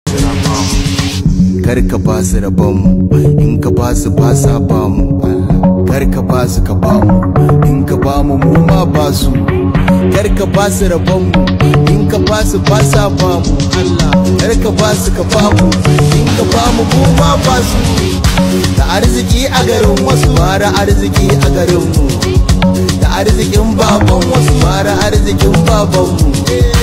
kar ka basu rabon in ka basu basa bamu, kar ka basu ka bamu in ka bamu mu ma basu, kar ka basu rabon in ka basu basa bamu, kar ka basu ka bamu in ka bamu mu ma basu. Da arziki a garin wasu mara arziki a garin mu, da arzikin baban wasu mara arzikin baban mu.